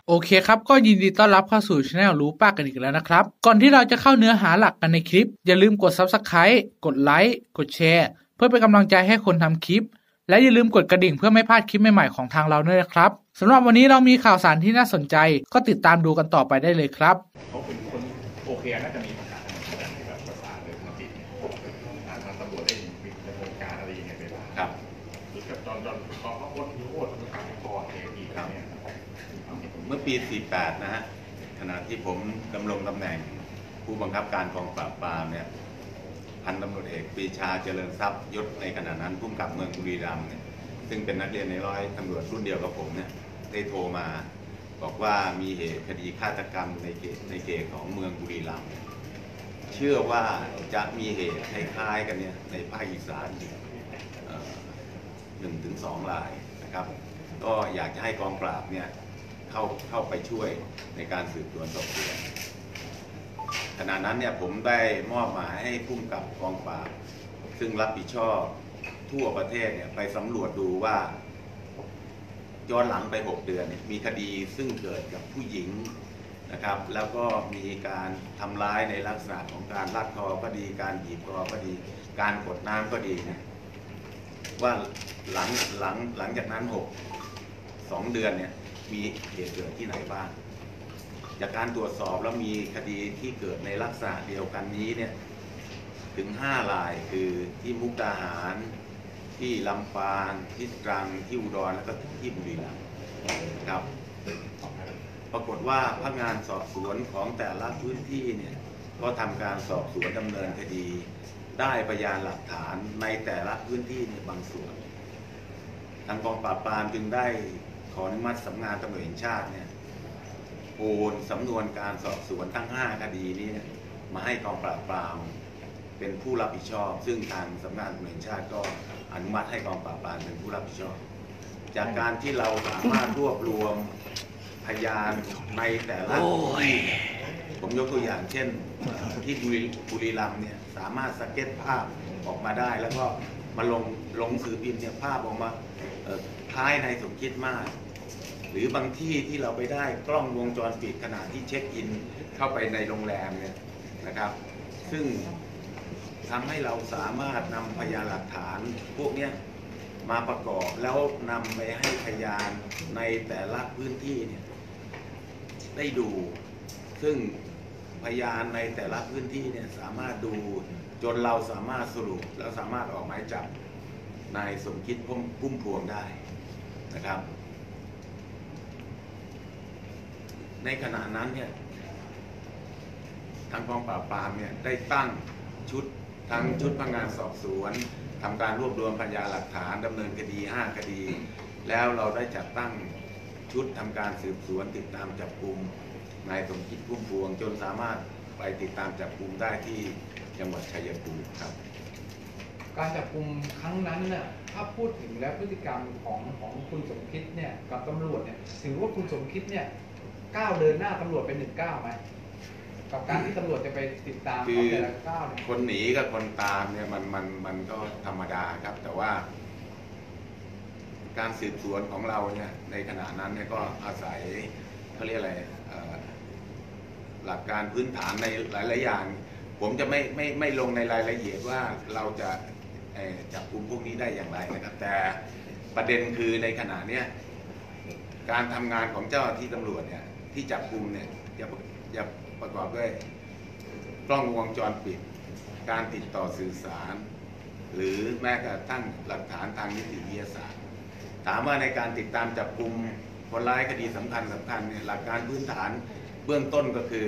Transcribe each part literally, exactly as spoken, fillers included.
โอเคครับก็ยินดีต้อนรับเข้าสู่ Channel รู้ป้ากันอีกแล้วนะครับก่อนที่เราจะเข้าเนื้อหาหลักกันในคลิปอย่าลืมกด ซับสไครบ์ กดไลค์กดแชร์เพื่อเป็นกำลังใจให้คนทำคลิปและอย่าลืมกดกระดิ่งเพื่อไม่พลาดคลิปใหม่ๆของทางเราด้วยนะครับสำหรับวันนี้เรามีข่าวสารที่น่าสนใจก็ติดตามดูกันต่อไปได้เลยครับเขาเป็นคนโอเคน่าจะมีปัญหาในการแบบประสานหรือมันติดทางตำรวจได้มีดำเนินการอะไรยังไงไปบ้างครับกับจอนจอนตอนเขาโคตรโคตรการก่อเหตุอีกครั้งเนี่ยเมื่อปีสี่สิบแปดนะฮะขณะที่ผมดำรงตำแหน่งผู้บังคับการกองปราบปรามเนี่ยพันตำรวจเอกปรีชาเจริญทรัพย์ยศในขณะนั้นผู้กำกับเมืองบุรีรัมย์เนี่ยซึ่งเป็นนักเรียนในร้อยตำรวจรุ่นเดียวกับผมเนี่ยได้โทรมาบอกว่ามีเหตุคดีฆาตกรรมในเขตในเขตของเมืองบุรีรัมย์เชื่อว่าจะมีเหตุคล้ายๆกันเนี่ยในภาคอีสานหนึ่งถึงสองรายนะครับก็อยากจะให้กองปราบเนี่ยเข้าเข้าไปช่วยในการสืบสวนสอบสวนขณะนั้นเนี่ยผมได้มอบหมายให้ผู้กำกับกองปราบซึ่งรับผิดชอบทั่วประเทศเนี่ยไปสำรวจดูว่าย้อนหลังไปหกเดือนมีคดีซึ่งเกิดกับผู้หญิงนะครับแล้วก็มีการทำร้ายในลักษณะของการลัดคอก็ดีการบีบคอก็ดีการกดน้ำก็ดีนะว่าหลังหลังหลังจากนั้นหกสองเดือนเนี่ยมีเหตุเกิดที่ไหนบ้างจากการตรวจสอบแล้วมีคดีที่เกิดในลักษณะเดียวกันนี้เนี่ยถึงห้ารายคือที่มุกดาหารที่ลำปางที่ตรังที่อุดรแล้วก็ที่บุรีรัมย์ครับปรากฏว่าพนักงานสอบสวนของแต่ละพื้นที่เนี่ยก็ทำการสอบสวนดำเนินคดีได้พยานหลักฐานในแต่ละพื้นที่ในบางส่วนทางกองปราบปรามจึงได้ขออนุมัติสำนักงานตำรวจแห่งชาติเนี่ยโอนสำนวนการสอบสวนทั้งห้าคดีนี้มาให้กองปราบปรามเป็นผู้รับผิดชอบซึ่งทางสำนักงานตำรวจแห่งชาติก็อนุมัติให้กองปราบปรามเป็นผู้รับผิดชอบจากการที่เราสามารถรวบรวมพยานในแต่ละที่ผมยกตัวอย่างเช่นที่บุรีรัมย์เนี่ยสามารถสเก็ตภาพออกมาได้แล้วก็มาลงลงสื่อพิมพ์เนี่ยภาพออกมาคล้ายในสมคิดมากหรือบางที่ที่เราไปได้กล้องวงจรปิดขณะที่เช็คอินเข้าไปในโรงแรมเนี่ยนะครับซึ่งทำให้เราสามารถนำพยานหลักฐานพวกนี้มาประกอบแล้วนำไปให้พยานในแต่ละพื้นที่เนี่ยได้ดูซึ่งพยานในแต่ละพื้นที่เนี่ยสามารถดูจนเราสามารถสรุปแล้วสามารถออกหมายจับนายสมคิดพุ่มพวงได้นะครับในขณะนั้นเนี่ยทางกองปราบปรามเนี่ยได้ตั้งชุดทั้งชุดพนักงานสอบสวนทำการรวบรวมพยานหลักฐานดำเนินคดีห้าคดีแล้วเราได้จัดตั้งชุดทำการสืบสวนติดตามจับกุมนายสมคิดพุ่มพวงจนสามารถไปติดตามจับกุมได้ที่จังหวัดชัยภูมิครับการจับกุมครั้งนั้นเนี่ยถ้าพูดถึงแล้วพฤติกรรมของของคุณสมคิดเนี่ยกับตำรวจเนี่ยถือว่าคุณสมคิดเนี่ยก้าวเดินหน้าตำรวจเป็นหนึ่งก้าวไหมกับการที่ตำรวจจะไปติดตามเขาแต่ละก้าวเนี่ยคนหนีกับคนตามเนี่ยมันมันมันก็ธรรมดาครับแต่ว่าการสืบสวนของเราเนี่ยในขณะนั้นเนี่ยก็อาศัยเขาเรียกอะไรหลักการพื้นฐานในหลายๆอย่างผมจะไม่ไม่ไม่ลงในรายละเอียดว่าเราจะจับกุมพวกนี้ได้อย่างไรนะครับแต่ประเด็นคือในขณะนี้การทำงานของเจ้าหน้าที่ตำรวจเนี่ยที่จับกุมเนี่ยจะจะประกอบด้วยกล้องวงจรปิดการติดต่อสื่อสารหรือแม้กระทั่งหลักฐานทางนิติวิทยาศาสตร์ถามว่าในการติดตามจับกุมคนร้ายคดีสำคัญสำคัญเนี่ยหลักการพื้นฐานเบื้องต้นก็คือ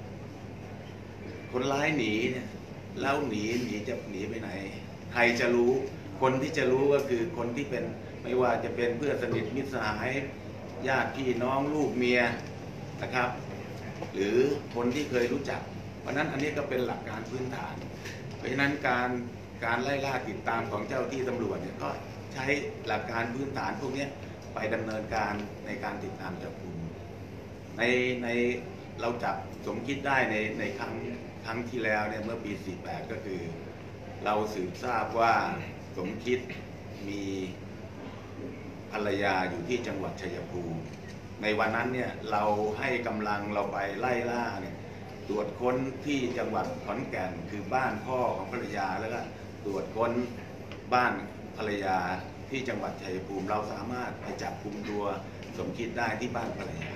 คนร้ายหนีเนี่ยแล้วหนีหนีจะหนีไปไหนใครจะรู้คนที่จะรู้ก็คือคนที่เป็นไม่ว่าจะเป็นเพื่อนสนิทมิตรสหายญาติพี่น้องลูกเมียนะครับหรือคนที่เคยรู้จักเพราะนั้นอันนี้ก็เป็นหลักการพื้นฐานเพราะฉะนั้นการการไล่ล่าติดตามของเจ้าที่ตำรวจเนี่ยก็ใช้หลักการพื้นฐานพวกนี้ไปดำเนินการในการติดตามจับกุมในในเราจับสมคิดได้ในในครั้งครั้งที่แล้วเนี่ยเมื่อปีสี่สิบแปดก็คือเราสืบทราบว่าสมคิดมีภรรยาอยู่ที่จังหวัดชัยภูมิในวันนั้นเนี่ยเราให้กำลังเราไปไล่ล่าเนี่ยตรวจค้นที่จังหวัดขอนแก่นคือบ้านพ่อของภรรยาแล้วก็ตรวจค้นบ้านภรรยาที่จังหวัดชัยภูมิเราสามารถไปจับกุมตัวสมคิดได้ที่บ้านภรรยา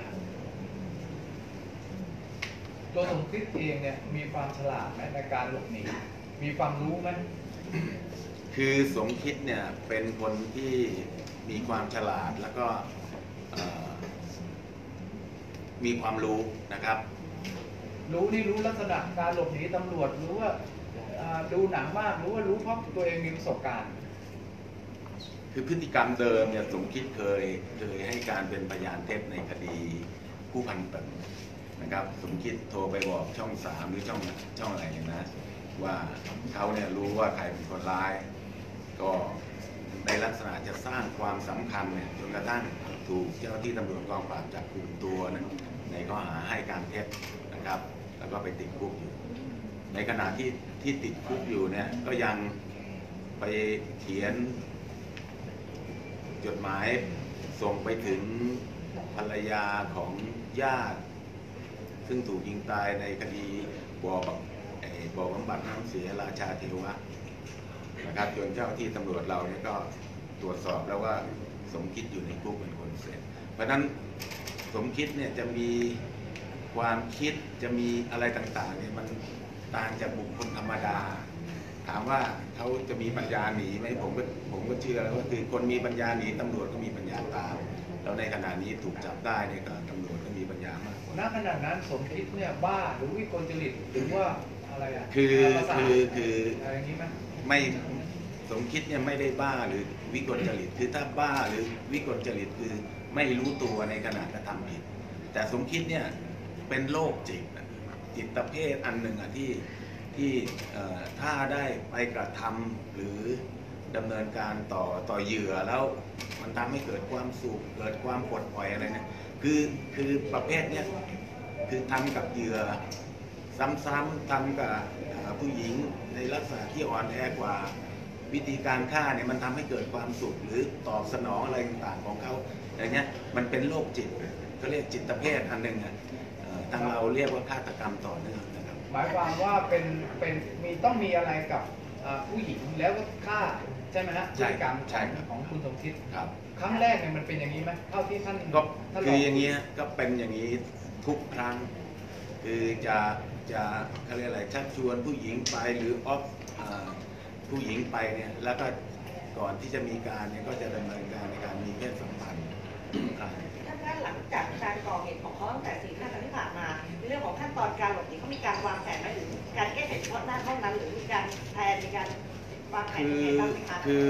ตัวสมคิดเองเนี่ยมีความฉลาดไหมในการหลบหนีมีความรู้ไหมคือสมคิดเนี่ยเป็นคนที่มีความฉลาดแล้วก็มีความรู้นะครับรู้นี่รู้ลักษณะการหลบหนีตำรวจรู้ว่าดูหนังมากรู้ว่ารู้เพราะตัวเองมีประสบการณ์คือพฤติกรรมเดิมเนี่ยสมคิดเคยเคยให้การเป็นพยานเท็จในคดีผู้พันเปิดนะครับสมคิดโทรไปบอกช่องสามหรือช่องช่องอะไรเนี่ยนะว่าเขาเนี่ยรู้ว่าใครเป็นคนร้ายก็ในลักษณะจะสร้างความสำคัญเนี่ยจนกระทั่งถูกเจ้าที่ตำรวจกองปราบจับกุมตัวนะในข้อหาให้การเท็จนะครับแล้วก็ไปติดคุกอยู่ในขณะที่ที่ติดคุกอยู่เนี่ยก็ยังไปเขียนจดหมายส่งไปถึงภรรยาของญาติซึ่งถูกยิงตายในคดีบ่อบ่อบำบัดน้ำเสียราชาเทวะนะครับจนเจ้าที่ตำรวจเราเนี่ยก็ตรวจสอบแล้วว่าสมคิดอยู่ในคุกเป็นคนเสร็จเพราะนั้นสมคิดเนี่ยจะมีความคิดจะมีอะไรต่างๆเนี่ยมันต่างจากบุคคลธรรมดาถามว่าเขาจะมีปัญญาหนีไหมผมก็ผมก็เชื่อแล้วว่าคือคนมีปัญญาหนีตำรวจก็มีปัญญาตามแล้วในขณะนี้ถูกจับได้เนี่ยก็ตำรวจก็มีปัญญามากกว่าณขณะนั้นสมคิดเนี่ยบ้าหรือวิกลจริตหรือว่าอะไรอ่ะคือคือคืออะไรอย่างนี้ไหมไม่สมคิดเนี่ยไม่ได้บ้าหรือวิกลจริตคือถ้าบ้าหรือวิกลจริตคือไม่รู้ตัวในขณะกระทำผิดแต่สมคิดเนี่ยเป็นโรคจิตจิตเภทอันหนึ่งอ่ะที่ที่ถ้าได้ไปกระทำหรือดำเนินการต่อต่อเหยื่อแล้วมันทำให้เกิดความสุขเกิดความปลดปล่อยอะไรเนี่ยคือคือประเภทเนี้ยคือทำกับเหยื่อซ้ำๆทำกับผู้หญิงในลักษณะที่อ่อนแอกว่าวิธีการฆ่าเนี่ยมันทำให้เกิดความสุขหรือตอบสนองอะไรต่างๆของเขาอย่างเงี้ยมันเป็นโรคจิตเขาเรียกจิตเภทอันหนึ่งอ่ะทางเราเรียกว่าฆาตกรรมต่อเนื่องนะครับหมายความว่าเป็นเป็นมีต้องมีอะไรกับผู้หญิงแล้วก็ฆ่าใช่ไหมฮะพฤติกรรมของคุณสมคิดครับครั้งแรกเนี่ยมันเป็นอย่างนี้ไหมเท่าที่ท่านก็คืออย่างนี้ก็เป็นอย่างนี้ทุกครั้งคือจะจะเขาเรียกอะไรชักชวนผู้หญิงไปหรือออฟผู้หญิงไปเนี่ยแล้วก็ก่อนที่จะมีการเนี่ยก็จะดำเนินการในการมีเพศสัมพันธ์ถ้าหลังจากการก่อเหตุของเขาตั้งแต่สี่ห้าปีที่ผ่านมาในเรื่องของขั้นตอนการหลบหนีเขามีการวางแผนไหมหรือการแก้ไขเฉพาะหน้าเท่านั้นหรือมีการแผนในการวางแผนยังไงบ้างไหมคะคือ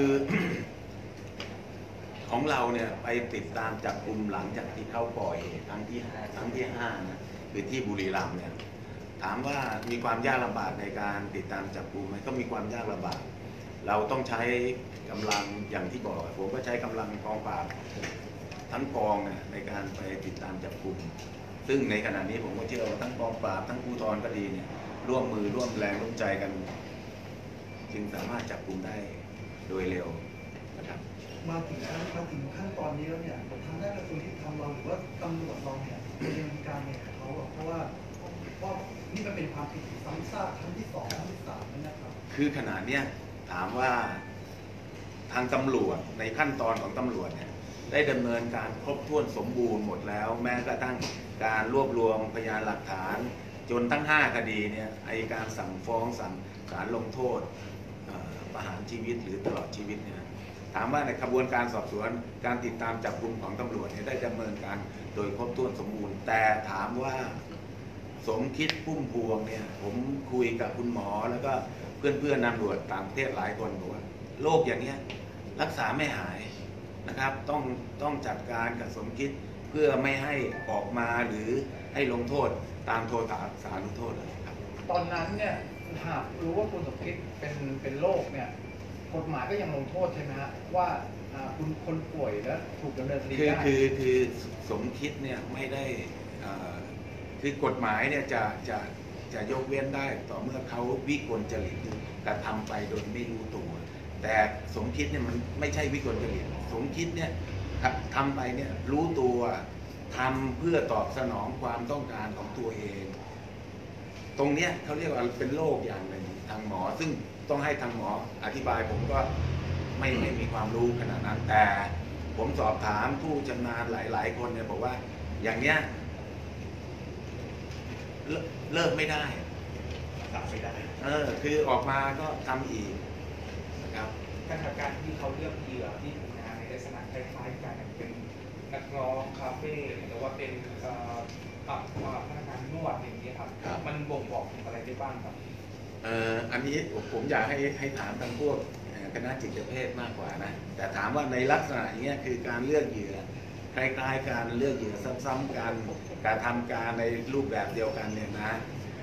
ของเราเนี่ยไปติดตามจับกลุ่มหลังจากที่เขาก่อเหตุครั้งที่ครั้งที่ห้านะคือที่บุรีรัมย์เนี่ยถามว่ามีความยากลำบากในการติดตามจับกลุ่มไหมก็มีความยากลำบากเราต้องใช้กำลังอย่างที่บอกผมก็ใช้กำลังกองปราบทั้งกองเนี่ยในการไปติดตามจับกลุ่มซึ่งในขณะนี้ผมก็เชื่อว่าทั้งกองปราบทั้งภูธรก็ดีเนี่ยร่วมมือร่วมแรงร่วมใจกันจึงสามารถจับกลุ่มได้โดยเร็วนะครับมาถึงมาถึงขั้นตอนนี้แล้วเนี่ยทางด้านกระทรวงยุติธรรมเราหรือว่าตำรวจเราเนี่ยดำเนินการเนี่ยเขาเพราะว่าเพราะนี่มันเป็นความผิดซ้ำซากครั้งที่สองครั้งที่สามนะครับคือขณะเนี้ยถามว่าทางตำรวจในขั้นตอนของตำรวจเนี่ยได้ดำเนินการครบถ้วนสมบูรณ์หมดแล้วแม้กระทั่งการรวบรวมพยานหลักฐานจนทั้งห้าคดีเนี่ยอัยการสั่งฟ้องสั่งศาลลงโทษประหารชีวิตหรือตลอดชีวิตเนี่ยถามว่าในกระบวนการสอบสวนการติดตามจับกุมของตำรวจเนี่ยได้ดำเนินการโดยครบถ้วนสมบูรณ์แต่ถามว่าสมคิดพุ่มพวงเนี่ยผมคุยกับคุณหมอแล้วก็เพื่อนเพื่อนตำรวจต่างประเทศหลายคนบอกว่าโรคอย่างเนี้ยรักษาไม่หายนะครับต้องต้องจัดการกับสมคิดเพื่อไม่ให้ออกมาหรือให้ลงโทษตามโทษสารลงโทษเลยครับตอนนั้นเนี่ยหากรู้ว่าคุณสมคิดเป็นเป็นโรคเนี่ยกฎหมายก็ยังลงโทษใช่ไหมฮะว่าคุณคนป่วยแล้วถูกดำเนินคดีได้คือคือคือสมคิดเนี่ยไม่ได้คือกฎหมายเนี่ยจะจะจะยกเว้นได้ต่อเมื่อเขาวิกลจริตกระทำไปโดยไม่รู้ตัวแต่สมคิดเนี่ยมันไม่ใช่วิกลจริตสมคิดเนี่ยทำไปเนี่ยรู้ตัวททำเพื่อตอบสนองความต้องการของตัวเอง ตรงเนี้ยเขาเรียกว่าเป็นโรคอย่างหนึ่งทางหมอซึ่งต้องให้ทางหมออธิบายผมก็ไม่ไม่มีความรู้ขนาดนั้นแต่ผมสอบถามผู้ชำนาญหลายๆคนเนี่ยบอกว่าอย่างเนี้ยเลิกไม่ได้ตัดไม่ได้เออคือออกมาก็ทำอีกนะครับการทำการที่เขาเลือกเหยื่อที่ทำงานในลักษณะคล้ายๆกันเป็นนักร้องคาเฟ่หรือว่าเป็นกับพนักงานนวดอย่างนี้ครับมันบ่งบอกถึงอะไรได้บ้างครับเอ่ออันนี้ผมอยากให้ให้ถามทางพวกคณะจิตเภทมากกว่านะแต่ถามว่าในลักษณะอย่างเงี้ยคือการเลือกเหยื่อคล้ายๆการเลือกเหยื่อซ้ำๆกันการทำการในรูปแบบเดียวกันเนี่ยนะ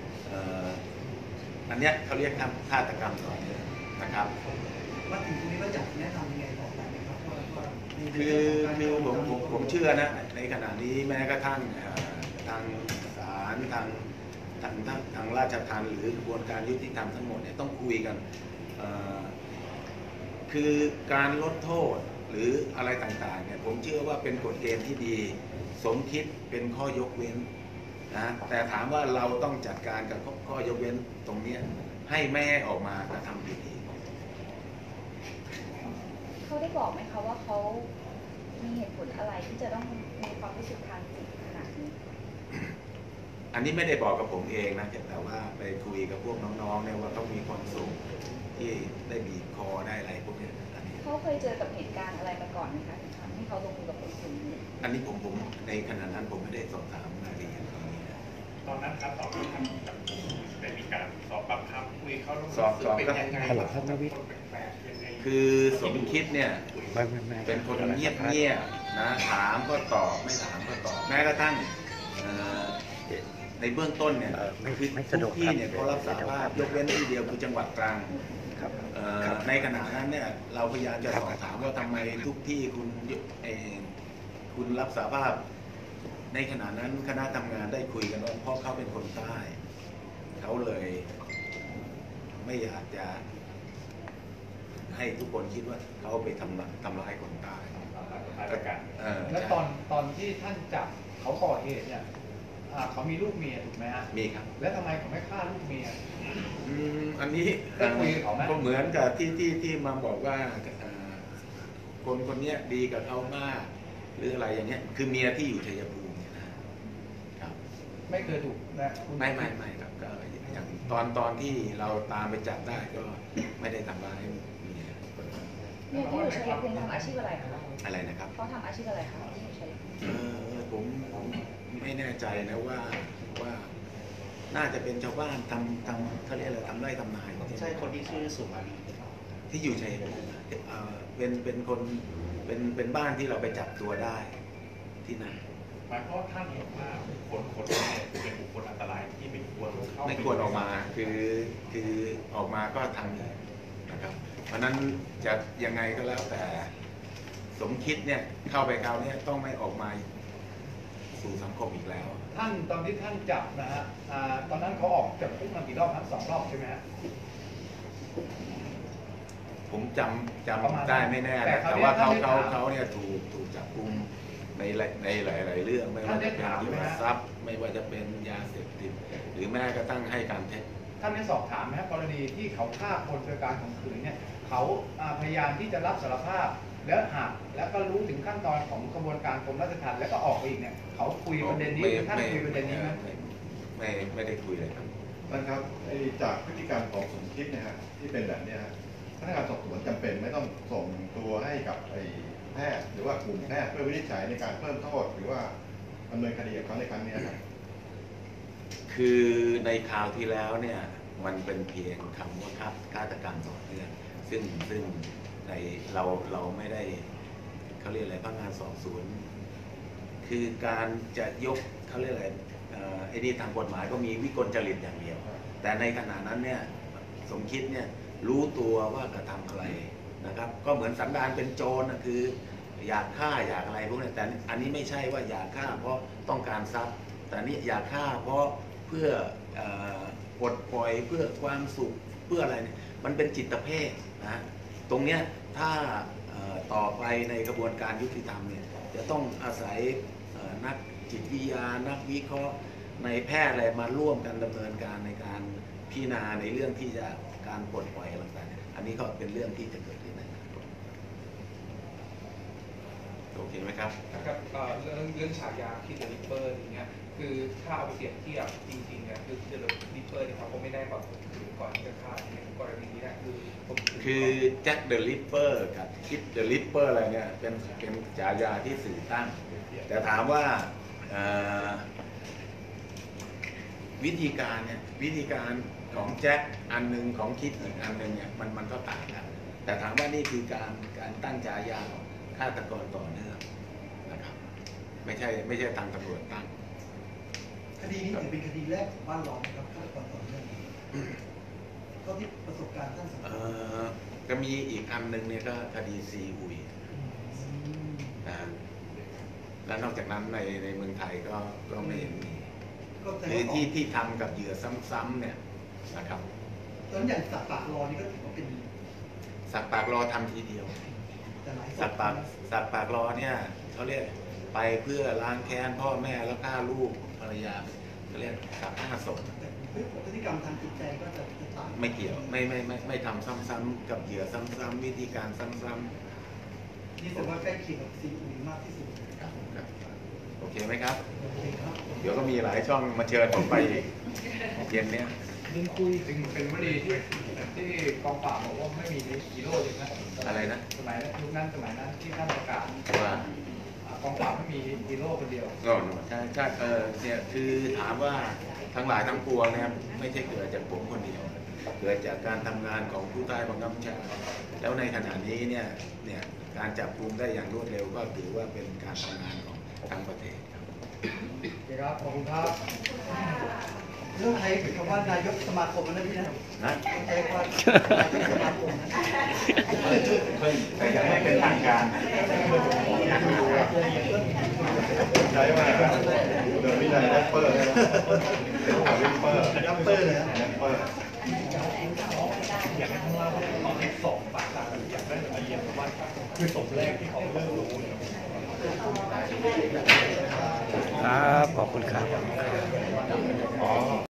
อันเนี้ยเขาเรียกฆาตกรรมต่อเนื่องนะครับมาถึงตรงนี้เราอยากแนะนำยังไงต่อไปไหมครับว่าคือคือผมผมผมเชื่อนะในขณะนี้แม้กระทั่งทางศาลทางทางทางทางราชทัณฑ์หรือกระบวนการยุติธรรมทั้งหมดเนี่ยต้องคุยกันคือการลดโทษหรืออะไรต่างๆเนี่ยผมเชื่อว่าเป็นกฎเกณฑ์ที่ดีสมคิดเป็นข้อยกเว้นนะแต่ถามว่าเราต้องจัดการกับข้อยกเว้นตรงนี้ให้แม่ออกมากระทำผิดอีกเขาได้บอกไหมคะว่าเขามีเหตุผลอะไรที่จะต้องมีความรู้สึกทางจิตขนาดนี้อันนี้ไม่ได้บอกกับผมเองนะแต่ว่าไปคุยกับพวกน้องๆเนี่ยว่าเขามีความสุขที่ได้บีบคอได้อะไรพวกนี้เขาเคยเจอกับเหตุการณ์อะไรมาก่อนไหมคะถึงทำให้เขาลงมือกับคนคนนี้อันนี้ผมผมในขณะนั้นผมไม่ได้สอบถามรายละเอียดตรงนี้นะตอนนั้นครับตอนที่ทำกับได้มีการสอบปากคำคุยเขาสอบสอบเป็นยังไงครับคือสมคิดเนี่ยเป็นคนเงียบเงียบนะถามก็ตอบไม่ถามก็ตอบแม้กระทั่งในเบื้องต้นเนี่ยคือทุกที่เนี่ยเขารับสารภาพยกเว้นที่เดียวคือจังหวัดตรังในขณะนั้นเนี่ยเราพยายามจะสอบถามว่าทำไมทุกที่คุณเองคุณรับสารภาพในขณะนั้นคณะทำงานได้คุยกันว่าเพราะเขาเป็นคนใต้เขาเลยไม่อยากจะให้ทุกคนคิดว่าเขาไปทำทำร้ายคนใต้แล้วตอนตอนที่ท่านจับเขาก่อเหตุเนี่ยเขามีลูกเมียถูกไหมฮะมีครับแล้วทำไมเขาไม่ฆ่าลูกเมียอืมอันนี้ก็เหมือนกับที่ที่ที่มาบอกว่าคนคนนี้ดีกับเขามากหรืออะไรอย่างเงี้ยคือเมียที่อยู่ชัยภูมินะครับไม่เคยถูกนะไม่ไม่ไม่ครับก็อย่างตอนตอนที่เราตามไปจับได้ก็ไม่ได้ทำร้ายเมียเนี่ยที่อยู่ชัยภูมิทำอาชีพอะไรคะอะไรนะครับเขาทำอาชีพอะไรคะที่อยู่ชัยภูมิเออผมไม่แน่ใจนะว่าว่าน่าจะเป็นชาวบ้านทำทำเขาเรียกอะไรทำไร่ทำนาใช่คนที่ชื่อสุมาลีที่อยู่ชัยภูมิเป็นเป็นคนเป็นเป็นบ้านที่เราไปจับตัวได้ที่นั่นหมายความว่าท่านเห็นว่าคนคนนี้เป็นบุคคลอันตรายที่ไม่ควรไม่ควรออกมาคือคือออกมาก็ทำนะครับเพราะนั้นจะยังไงก็แล้วแต่สมคิดเนี่ยเข้าไปคราวนี้ต้องไม่ออกมาสู่สังคมอีกแล้วท่านตอนที่ท่านจับนะฮะตอนนั้นเขาออกจากคุกมากี่รอบครับสองรอบใช่ไหมฮะผมจำจำได้ไม่แน่นะแต่ว่าเขาเขาเขาเนี่ยถูกถูกจับกุมในในหลายๆเรื่องไม่ว่าจะเป็นยึดทรัพย์ไม่ว่าจะเป็นยาเสพติดหรือแม้กระทั่งให้การเท็จท่านได้สอบถามไหมครับกรณีที่เขาฆ่าคนโดยการข่มขืนเนี่ยเขาพยายามที่จะรับสารภาพแล้วหักแล้วก็รู้ถึงขั้นตอนของกระบวนการกรมราชทัณฑ์แล้วก็ออกไปอีกเนี่ยเขาคุยประเด็นนี้ท่านคุยประเด็นนี้ไหมไม่ไม่ได้คุยเลยครับท่านครับจากพฤติกรรมของสมคิดเนี่ยฮะที่เป็นแบบนี้ฮะพนักงานสอบสวนจำเป็นไม่ต้องส่งตัวให้กับไอ้แพทย์หรือว่ากลุ่มแพทย์เพื่อวินิจฉัยในการเพิ่มโทษหรือว่าดำเนินคดีกับเขาในครั้งนี้ครับคือในคราวที่แล้วเนี่ยมันเป็นเพียงคำว่าฆาตกรรมต่อเนื่องซึ่งซึ่งในเราเราไม่ได้เขาเรียกอะไรพนักงานสอบสวนคือการจะยกเขาเรียกอะไรไอ้นี่ทางกฎหมายก็มีวิกลจริตอย่างเดียวแต่ในขณะนั้นเนี่ยสมคิดเนี่ยรู้ตัวว่ากระทำอะไรนะครับก็เหมือนสันดานเป็นโจรนะคืออยากฆ่าอยากอะไรพวกนี้แต่อันนี้ไม่ใช่ว่าอยากฆ่าเพราะต้องการทรัพย์แต่นี่อยากฆ่าเพราะเพื่อปลดปล่อยเพื่อความสุขเพื่ออะไรเนี่ยมันเป็นจิตเภทนะตรงเนี้ยถ้าต่อไปในกระบวนการยุติธรรมเนี่ยจะต้องอาศัยนักจิตวิทยานักวิเคราะห์ในแพทย์อะไรมาร่วมกันดำเนินการในการพิจารณาในเรื่องที่จะการปลดปล่อยอะไรต่างๆอันนี้ก็เป็นเรื่องที่จะเกิดขึ้นในอนาคตโอเคไหมครับนะครับเอ่อเรื่องเรื่องฉายาคิดเดลิเปอร์อย่างเงี้ยคือถ้าเอาไปเปรียบเทียบจริงๆเนี่ยคือคิดเดลิเปอร์เนี่ยเขาก็ไม่ได้แบบถือก่อนที่จะฆ่าในกรณีนี้นะคือผมถืคือแจ็คเดอะลิปเปอร์กับคิดเดอะลิปเปอร์อะไรเนี่ยเป็นเป็นฉายาที่สื่อตั้ง แต่ถามว่าเอ่อวิธีการเนี่ยวิธีการของแจ็คอันหนึงของคิดอีกอันหนึงเนี่ยมันมันก็ต่างกันแต่ถามว่านี่คือการการตั้งฉายาของฆาตกรต่อเนื่องนะครับไม่ใช่ไม่ใช่ทางตำรวจตั้งคดีนี้ถือเป็นคดีแรกของบ้านเรานะครับฆาตกรต่อเนื่องเท่าที่ประสบการณ์ท่านสังเกเอ่ตอก็มีอีกอันหนึงเนี่ยก็คดีซีอุยนะและนอกจากนั้นในในเมืองไทยก็ก็ไม่เห็นมีก็แต่คือว่าที่ที่ทำกับเหยื่อซ้ำๆเนี่ยนะครับตอนนั้นอย่างสัตว์ปากรอนี่ก็ถือว่าเป็นสัตว์ปากรอทำทีเดียวแต่หลายสัตว์ปากสัตว์ปากรอเนี่ยเขาเรียกไปเพื่อล้างแค้นพ่อแม่แล้วฆ่าลูกภรรยาเขาเรียกสัตว์ฆ่าศพแต่พฤติกรรมทางจิตใจก็จะจะต่างไม่เกี่ยวไม่ไม่ไม่ไม่ทำซ้ำๆกับเหยื่อซ้ำๆวิธีการซ้ำนี่แต่ว่าใกล้เคียงกับซีอุยมากที่สุดๆครับครับโอเคไหมครับโอเคครับเดี๋ยวก็มีหลายช่องมาเชิญผมไปอีกเย็นเนี้ยเรื่องคุยถึงเป็นวลีที่ที่กองปราบบอกว่าไม่มีฮีโร่เลยนะอะไรนะสมัยนั้นยุคนั้นสมัยนั้นที่ท่านประกาศว่าอ่ากองปราบไม่มีฮีโร่คนเดียวก็ใช่ใช่เออเนี่ยคือถามว่าทั้งหลายทั้งปวงเนี่ยไม่ใช่เกิดจากผมคนเดียว เกิดจากการทำงานของผู้ใต้บังคับบัญชาแล้วในขณะนี้เนี่ยเนี่ยการจับกุมได้อย่างรวดเร็วก็ถือว่าเป็นการทำงานของทั้งประเทศครับโอเคครับ ขอบคุณครับเรื่องใช้คำว่านายกสมาคมนะพี่นะนะใช้คำว่านายกสมาคมนะแต่ยังไม่เป็นทางการใช้มาเดินวินัยแรปเปอร์ใช่ไหมแรปเปอร์แรปเปอร์เลยนะแรปเปอร์อยากให้ข้างล่างตอนที่สองปากตากันอยากได้ละเอียดว่าคือศพแรกที่เขาเริ่มรู้เนี่ยครับ ขอบคุณครับ